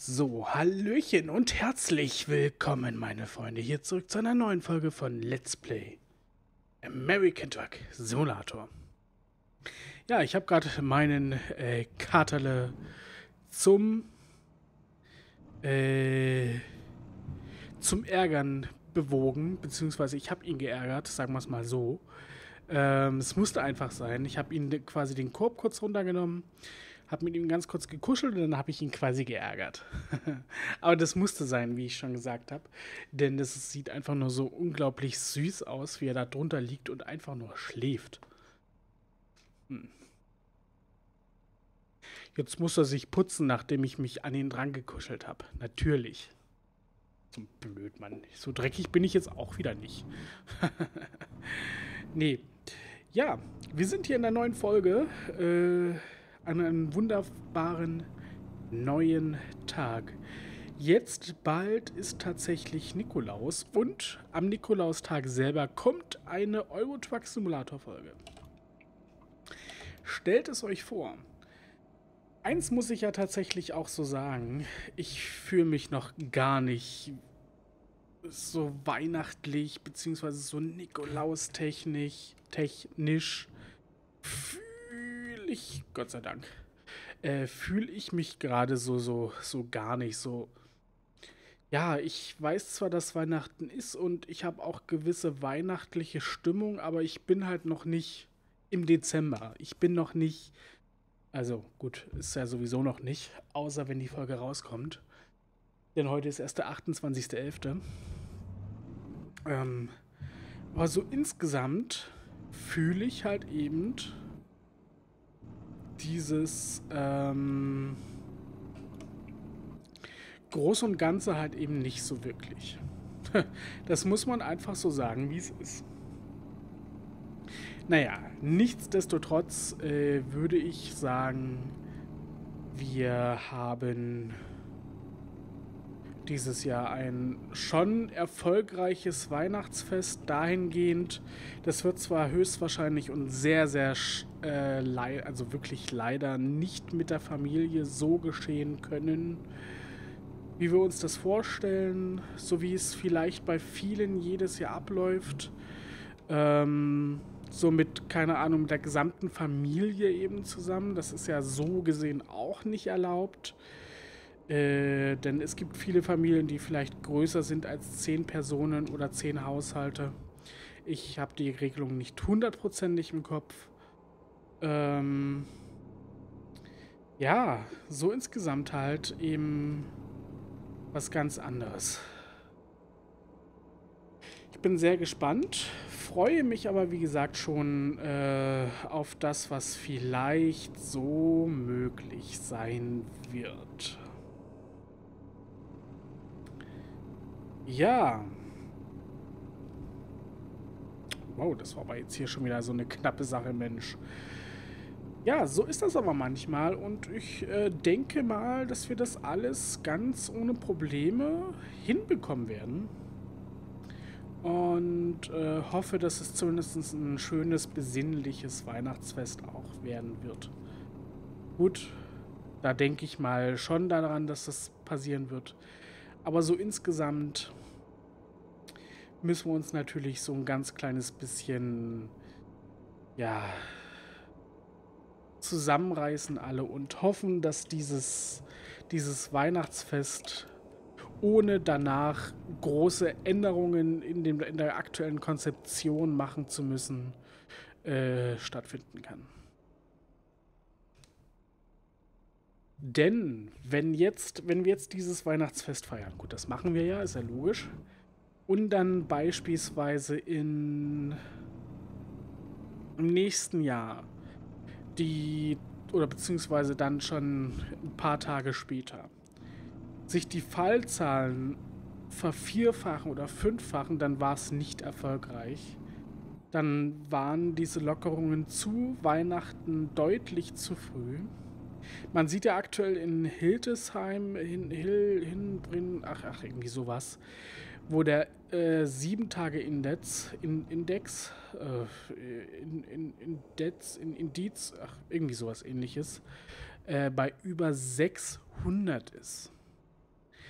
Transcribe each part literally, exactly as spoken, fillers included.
So, Hallöchen und herzlich willkommen, meine Freunde, hier zurück zu einer neuen Folge von Let's Play American Truck Simulator. Ja, ich habe gerade meinen äh, Katerle zum äh, zum Ärgern bewogen, beziehungsweise ich habe ihn geärgert, sagen wir es mal so. Ähm, es musste einfach sein. Ich habe ihn quasi den Korb kurz runtergenommen, habe mit ihm ganz kurz gekuschelt und dann habe ich ihn quasi geärgert. Aber das musste sein, wie ich schon gesagt habe. Denn das sieht einfach nur so unglaublich süß aus, wie er da drunter liegt und einfach nur schläft. Hm. Jetzt muss er sich putzen, nachdem ich mich an ihn dran gekuschelt habe. Natürlich. So blöd, Mann. So dreckig bin ich jetzt auch wieder nicht. Nee. Ja, wir sind hier in der neuen Folge. Äh, an einem wunderbaren neuen Tag. Jetzt bald ist tatsächlich Nikolaus und am Nikolaustag selber kommt eine Euro Truck Simulator Folge. Stellt es euch vor. Eins muss ich ja tatsächlich auch so sagen. Ich fühle mich noch gar nicht so weihnachtlich beziehungsweise so Nikolaustechnisch technisch fühle ich, Gott sei Dank, äh, fühle ich mich gerade so, so, so gar nicht so. Ja, ich weiß zwar, dass Weihnachten ist und ich habe auch gewisse weihnachtliche Stimmung, aber ich bin halt noch nicht im Dezember. Ich bin noch nicht, also gut, ist ja sowieso noch nicht, außer wenn die Folge rauskommt. Denn heute ist erst der achtundzwanzigster elfte Ähm, aber so insgesamt fühle ich halt eben dieses, ähm, Groß und Ganze halt eben nicht so wirklich. Das muss man einfach so sagen, wie es ist. Naja, nichtsdestotrotz äh, würde ich sagen, wir haben dieses Jahr ein schon erfolgreiches Weihnachtsfest dahingehend. Das wird zwar höchstwahrscheinlich und sehr, sehr, äh, also wirklich leider nicht mit der Familie so geschehen können, wie wir uns das vorstellen, so wie es vielleicht bei vielen jedes Jahr abläuft. Ähm, so mit, keine Ahnung, mit der gesamten Familie eben zusammen. Das ist ja so gesehen auch nicht erlaubt. Äh, denn es gibt viele Familien, die vielleicht größer sind als zehn Personen oder zehn Haushalte. Ich habe die Regelung nicht hundertprozentig im Kopf. Ähm, ja, so insgesamt halt eben was ganz anderes. Ich bin sehr gespannt, freue mich aber wie gesagt schon äh, auf das, was vielleicht so möglich sein wird. Ja. Wow, das war aber jetzt hier schon wieder so eine knappe Sache, Mensch. Ja, so ist das aber manchmal und ich äh, denke mal, dass wir das alles ganz ohne Probleme hinbekommen werden. Und äh, hoffe, dass es zumindest ein schönes, besinnliches Weihnachtsfest auch werden wird. Gut, da denke ich mal schon daran, dass das passieren wird. Aber so insgesamt müssen wir uns natürlich so ein ganz kleines bisschen, ja, zusammenreißen alle und hoffen, dass dieses, dieses Weihnachtsfest ohne danach große Änderungen in, dem, in der aktuellen Konzeption machen zu müssen, äh, stattfinden kann. Denn wenn jetzt, wenn wir jetzt dieses Weihnachtsfest feiern, gut, das machen wir ja, ist ja logisch, und dann beispielsweise in, im nächsten Jahr die, oder beziehungsweise dann schon ein paar Tage später, sich die Fallzahlen vervierfachen oder fünffachen, dann war es nicht erfolgreich. Dann waren diese Lockerungen zu Weihnachten deutlich zu früh. Man sieht ja aktuell in Hildesheim, in Hill, Hinbrin, ach, ach, irgendwie sowas, wo der äh, sieben Tage Index, in, Index, äh, in, in, Index, in, Indiz, ach, irgendwie sowas ähnliches, äh, bei über sechshundert ist.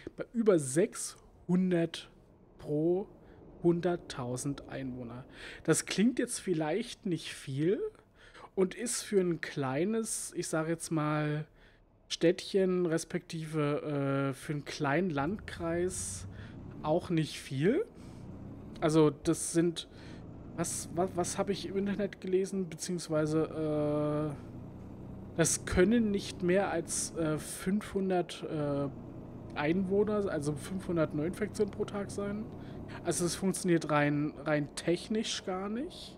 bei über sechshundert pro hunderttausend Einwohner. Das klingt jetzt vielleicht nicht viel und ist für ein kleines, ich sage jetzt mal, Städtchen, respektive äh, für einen kleinen Landkreis auch nicht viel. Also das sind, was, was, was habe ich im Internet gelesen, beziehungsweise äh, das können nicht mehr als äh, fünfhundert äh, Einwohner, also fünfhundert Neuinfektionen pro Tag sein. Also es funktioniert rein, rein technisch gar nicht.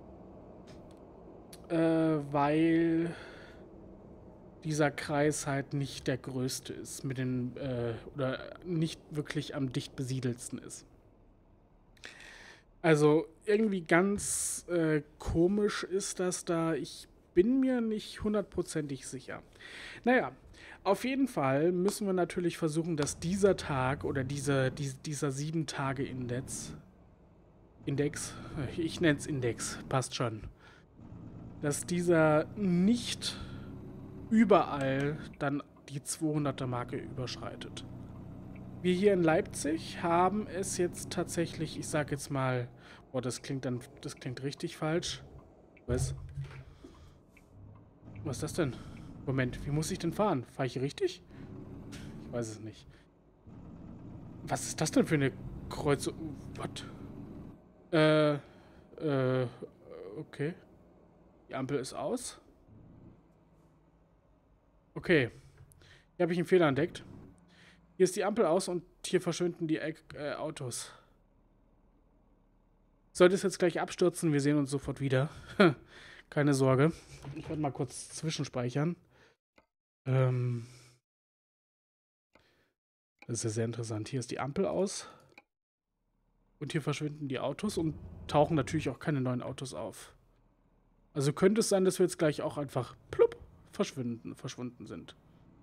Äh, weil dieser Kreis halt nicht der größte ist, mit den, äh, oder nicht wirklich am dicht besiedelsten ist. Also irgendwie ganz äh, komisch ist das da. Ich bin mir nicht hundertprozentig sicher. Naja, auf jeden Fall müssen wir natürlich versuchen, dass dieser Tag oder diese, die, dieser sieben Tage Index, Index, ich nenne es Index, passt schon, dass dieser nicht überall dann die zweihunderter Marke überschreitet. Wir hier in Leipzig haben es jetzt tatsächlich, ich sag jetzt mal, boah, das klingt dann, das klingt richtig falsch. Was? Was ist das denn? Moment, wie muss ich denn fahren? Fahre ich hier richtig? Ich weiß es nicht. Was ist das denn für eine Kreuzung? What? Äh, äh, okay. Die Ampel ist aus. Okay. Hier habe ich einen Fehler entdeckt. Hier ist die Ampel aus und hier verschwinden die äh, Autos. Sollte es jetzt gleich abstürzen, wir sehen uns sofort wieder. Keine Sorge. Ich werde mal kurz zwischenspeichern. Ähm das ist ja sehr interessant. Hier ist die Ampel aus. Und hier verschwinden die Autos und tauchen natürlich auch keine neuen Autos auf. Also könnte es sein, dass wir jetzt gleich auch einfach plupp verschwinden, verschwunden sind.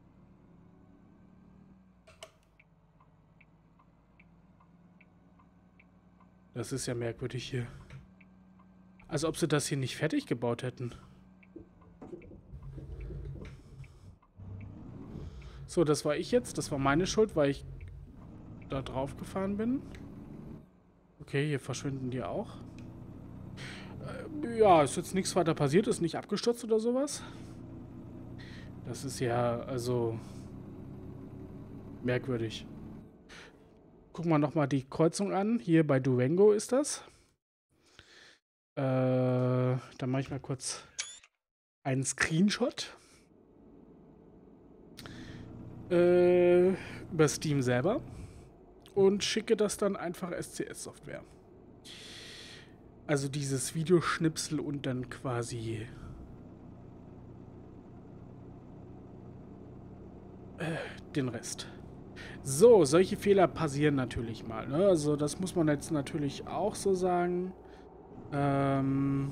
Das ist ja merkwürdig hier. Als ob sie das hier nicht fertig gebaut hätten. So, das war ich jetzt. Das war meine Schuld, weil ich da drauf gefahren bin. Okay, hier verschwinden die auch. Äh, ja, ist jetzt nichts weiter passiert. Ist nicht abgestürzt oder sowas. Das ist ja, also, merkwürdig. Gucken wir nochmal die Kreuzung an. Hier bei Durango ist das. Äh, dann mache ich mal kurz einen Screenshot. Äh, über Steam selber. Und schicke das dann einfach S C S-Software. Also dieses Videoschnipsel und dann quasi äh, den Rest. So, solche Fehler passieren natürlich mal. Ne? Also das muss man jetzt natürlich auch so sagen. Ähm,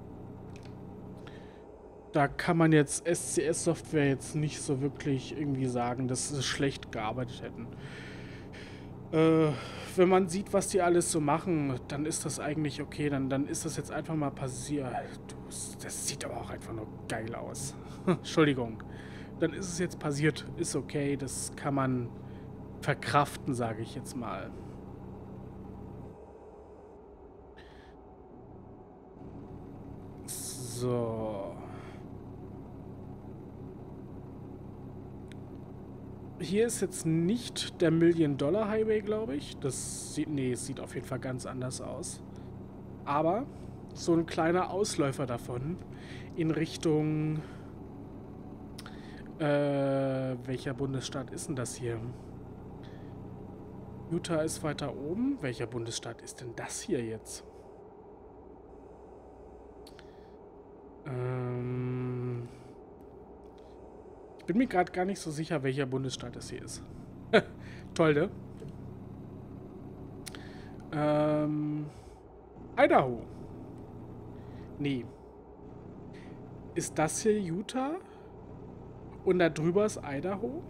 da kann man jetzt S C S-Software jetzt nicht so wirklich irgendwie sagen, dass sie schlecht gearbeitet hätten. Äh, wenn man sieht, was die alles so machen, dann ist das eigentlich okay. Dann, dann ist das jetzt einfach mal passiert. Das sieht aber auch einfach nur geil aus. Entschuldigung. Dann ist es jetzt passiert. Ist okay. Das kann man verkraften, sage ich jetzt mal. So. Hier ist jetzt nicht der Million-Dollar-Highway, glaube ich. Das sieht, nee, es sieht auf jeden Fall ganz anders aus. Aber so ein kleiner Ausläufer davon in Richtung... Äh, welcher Bundesstaat ist denn das hier? Utah ist weiter oben. Welcher Bundesstaat ist denn das hier jetzt? Ähm... Ich bin mir gerade gar nicht so sicher, welcher Bundesstaat das hier ist. Toll, ne? Ähm, Idaho. Nee. Ist das hier Utah? Und da drüber ist Idaho?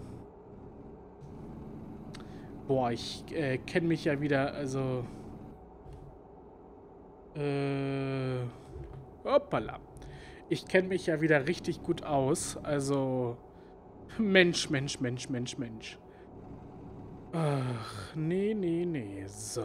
Boah, ich äh, kenne mich ja wieder, also... Äh... Hoppala. Ich kenne mich ja wieder richtig gut aus, also... Mensch, Mensch, Mensch, Mensch, Mensch. Ach, nee, nee, nee. So.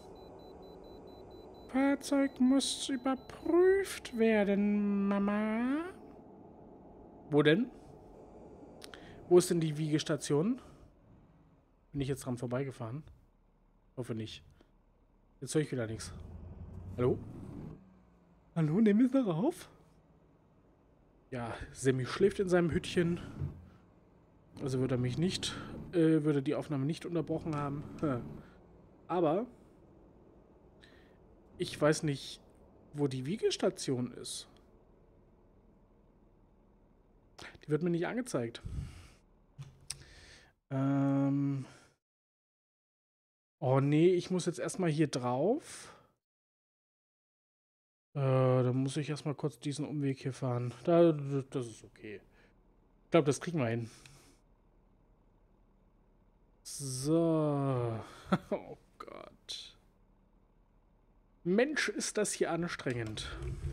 Fahrzeug muss überprüft werden, Mama. Wo denn? Wo ist denn die Wiegestation? Bin ich jetzt dran vorbeigefahren? Hoffe nicht. Jetzt höre ich wieder nichts. Hallo? Hallo, nehmen wir es noch auf? Ja, Semi schläft in seinem Hütchen. Also würde er mich nicht, äh, würde die Aufnahme nicht unterbrochen haben. Aber ich weiß nicht, wo die Wiegestation ist. Die wird mir nicht angezeigt. Ähm. Oh nee, ich muss jetzt erstmal hier drauf. Äh, dann muss ich erstmal kurz diesen Umweg hier fahren. Da, das ist okay. Ich glaube, das kriegen wir hin. So. Oh Gott. Mensch, ist das hier anstrengend.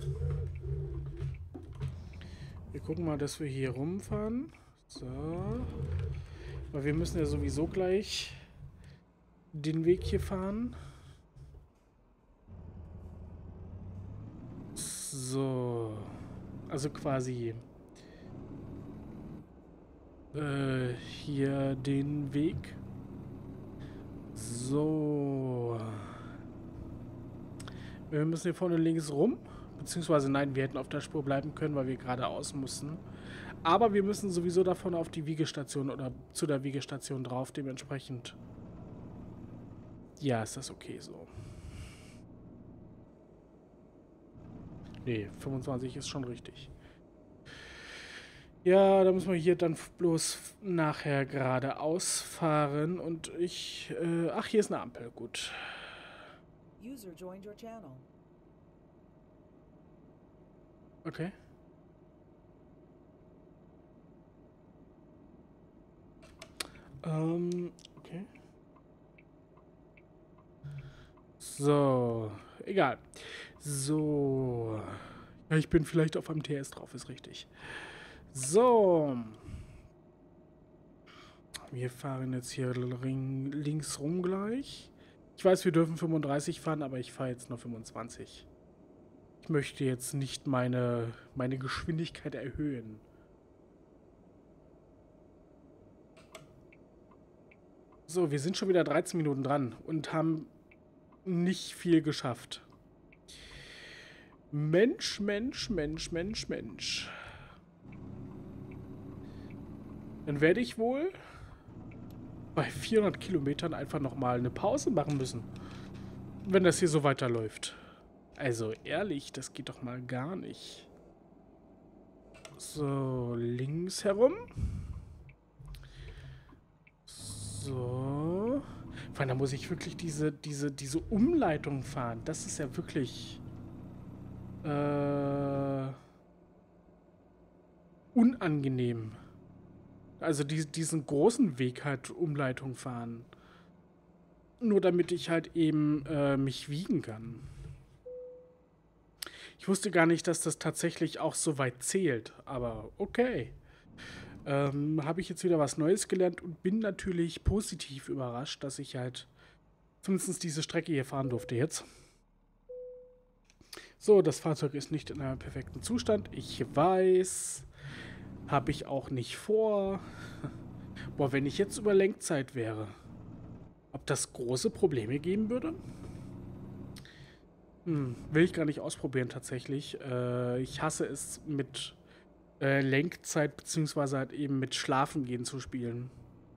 Wir gucken mal, dass wir hier rumfahren. So. Weil wir müssen ja sowieso gleich den Weg hier fahren. So. Also quasi äh, hier den Weg. So. Wir müssen hier vorne links rum. Beziehungsweise nein, wir hätten auf der Spur bleiben können, weil wir geradeaus mussten. Aber wir müssen sowieso davon auf die Wiegestation oder zu der Wiegestation drauf. Dementsprechend. Ja, ist das okay so. Nee, fünfundzwanzig ist schon richtig. Ja, da müssen wir hier dann bloß nachher geradeaus fahren und ich... Äh, ach, hier ist eine Ampel, gut. User joined your channel. Okay. Ähm, okay. So, egal. So. Ja, ich bin vielleicht auf einem T S drauf, ist richtig. So. Wir fahren jetzt hier links rum gleich. Ich weiß, wir dürfen fünfunddreißig fahren, aber ich fahre jetzt nur fünfundzwanzig. Ich möchte jetzt nicht meine, meine Geschwindigkeit erhöhen. So, wir sind schon wieder dreizehn Minuten dran und haben nicht viel geschafft. Mensch, Mensch, Mensch, Mensch, Mensch. Dann werde ich wohl bei vierhundert Kilometern einfach nochmal eine Pause machen müssen. Wenn das hier so weiterläuft. Also ehrlich, das geht doch mal gar nicht. So, links herum. So. Vor allem, da muss ich wirklich diese, diese, diese Umleitung fahren. Das ist ja wirklich äh, unangenehm. Also die, diesen großen Weg halt Umleitung fahren. Nur damit ich halt eben äh, mich wiegen kann. Ich wusste gar nicht, dass das tatsächlich auch so weit zählt. Aber okay. Ähm, habe ich jetzt wieder was Neues gelernt und bin natürlich positiv überrascht, dass ich halt zumindest diese Strecke hier fahren durfte jetzt. So, das Fahrzeug ist nicht in einem perfekten Zustand. Ich weiß. Habe ich auch nicht vor. Boah, wenn ich jetzt über Lenkzeit wäre. Ob das große Probleme geben würde? Hm, will ich gar nicht ausprobieren tatsächlich. Äh, ich hasse es mit äh, Lenkzeit beziehungsweise halt eben mit Schlafen gehen zu spielen.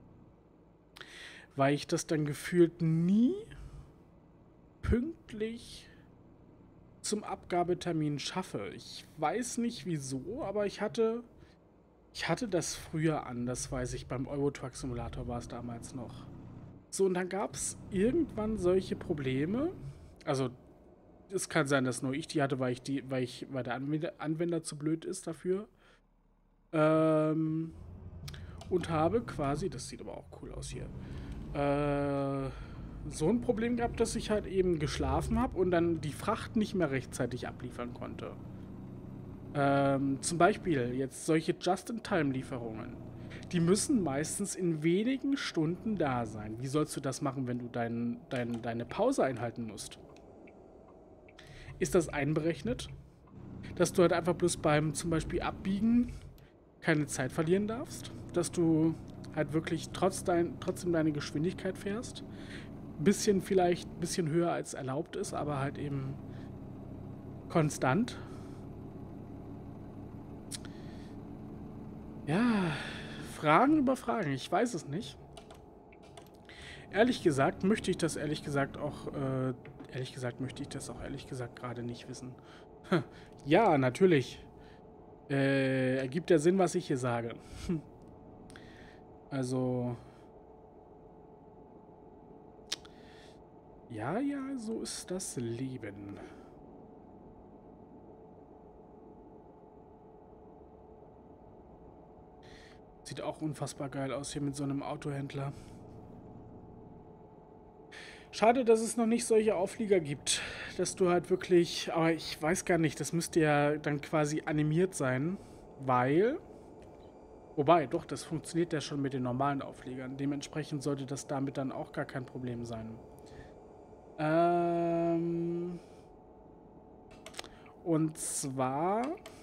Weil ich das dann gefühlt nie pünktlich zum Abgabetermin schaffe. Ich weiß nicht wieso, aber ich hatte... Ich hatte das früher an, das weiß ich, beim Euro Truck Simulator war es damals noch. So, und dann gab es irgendwann solche Probleme. Also, es kann sein, dass nur ich die hatte, weil ich die, weil ich, weil der Anwender, Anwender zu blöd ist dafür. Ähm, und habe quasi, das sieht aber auch cool aus hier, äh, so ein Problem gehabt, dass ich halt eben geschlafen habe und dann die Fracht nicht mehr rechtzeitig abliefern konnte. Ähm, zum Beispiel jetzt solche Just-in-Time-Lieferungen. Die müssen meistens in wenigen Stunden da sein. Wie sollst du das machen, wenn du dein, dein, deine Pause einhalten musst? Ist das einberechnet? Dass du halt einfach bloß beim zum Beispiel Abbiegen keine Zeit verlieren darfst? Dass du halt wirklich trotz dein, trotzdem deine Geschwindigkeit fährst? Bisschen vielleicht ein bisschen höher als erlaubt ist, aber halt eben konstant. Ja, Fragen über Fragen. Ich weiß es nicht. Ehrlich gesagt möchte ich das ehrlich gesagt auch, äh, ehrlich gesagt möchte ich das auch ehrlich gesagt gerade nicht wissen. Ja, natürlich. Äh, ergibt ja Sinn, was ich hier sage. Also. Ja, ja, so ist das Leben. Sieht auch unfassbar geil aus hier mit so einem Autohändler. Schade, dass es noch nicht solche Auflieger gibt. Dass du halt wirklich... Aber ich weiß gar nicht, das müsste ja dann quasi animiert sein. Weil... Wobei, doch, das funktioniert ja schon mit den normalen Aufliegern. Dementsprechend sollte das damit dann auch gar kein Problem sein. Ähm... Und zwar...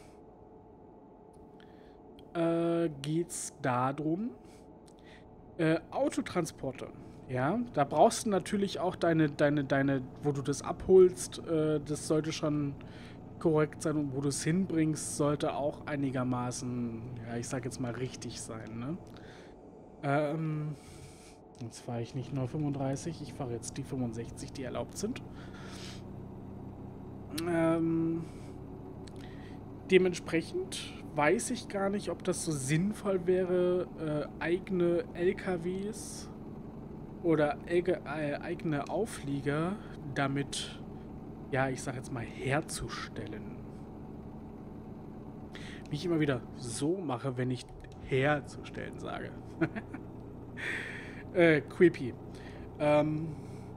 Äh, geht's darum, äh, Autotransporte. Ja, da brauchst du natürlich auch deine, deine, deine, wo du das abholst, äh, das sollte schon korrekt sein und wo du es hinbringst, sollte auch einigermaßen, ja, ich sag jetzt mal richtig sein, ne? Ähm, jetzt fahre ich nicht nur fünfunddreißig, ich fahre jetzt die fünfundsechzig, die erlaubt sind. Ähm, dementsprechend weiß ich gar nicht, ob das so sinnvoll wäre, äh, eigene L K Ws oder äh, eigene Auflieger damit, ja, ich sag jetzt mal, herzustellen. Wie ich immer wieder so mache, wenn ich herzustellen sage. äh, creepy. Ähm,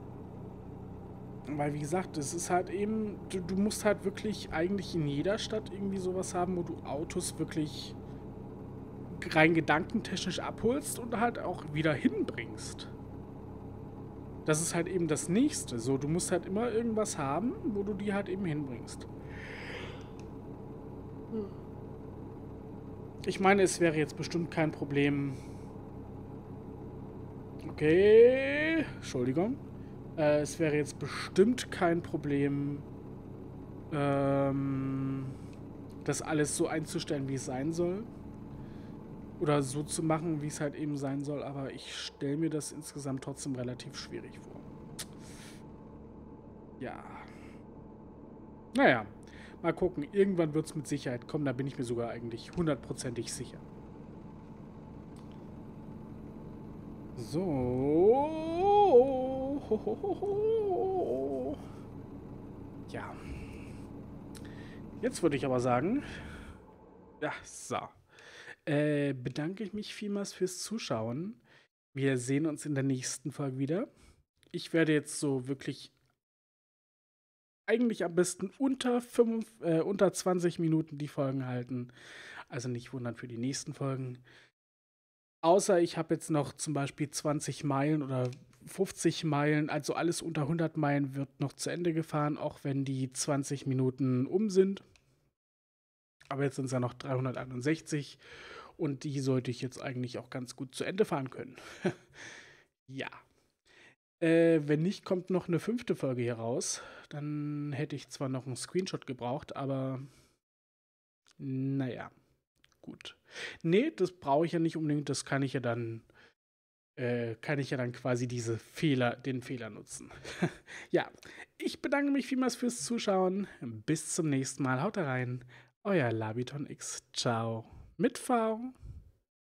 weil, wie gesagt, es ist halt eben, du, du musst halt wirklich eigentlich in jeder Stadt irgendwie sowas haben, wo du Autos wirklich rein gedankentechnisch abholst und halt auch wieder hinbringst. Das ist halt eben das Nächste. So, du musst halt immer irgendwas haben, wo du die halt eben hinbringst. Ich meine, es wäre jetzt bestimmt kein Problem. Okay, Entschuldigung. Äh, es wäre jetzt bestimmt kein Problem, ähm, das alles so einzustellen, wie es sein soll. Oder so zu machen, wie es halt eben sein soll. Aber ich stelle mir das insgesamt trotzdem relativ schwierig vor. Ja. Naja, mal gucken. Irgendwann wird es mit Sicherheit kommen. Da bin ich mir sogar eigentlich hundertprozentig sicher. So. Ja. Jetzt würde ich aber sagen, ja, so. Äh, bedanke ich mich vielmals fürs Zuschauen. Wir sehen uns in der nächsten Folge wieder. Ich werde jetzt so wirklich eigentlich am besten unter, fünf, äh, unter zwanzig Minuten die Folgen halten. Also nicht wundern für die nächsten Folgen. Außer ich habe jetzt noch zum Beispiel zwanzig Meilen oder fünfzig Meilen, also alles unter hundert Meilen wird noch zu Ende gefahren, auch wenn die zwanzig Minuten um sind. Aber jetzt sind es ja noch dreihunderteinundsechzig und die sollte ich jetzt eigentlich auch ganz gut zu Ende fahren können. Ja. Äh, wenn nicht, kommt noch eine fünfte Folge hier raus. Dann hätte ich zwar noch einen Screenshot gebraucht, aber naja, gut. Nee, das brauche ich ja nicht unbedingt. Das kann ich ja dann, äh, kann ich ja dann quasi diese Fehler, den Fehler nutzen. Ja, ich bedanke mich vielmals fürs Zuschauen. Bis zum nächsten Mal. Haut rein. Euer Labiton X. Ciao. Mit V.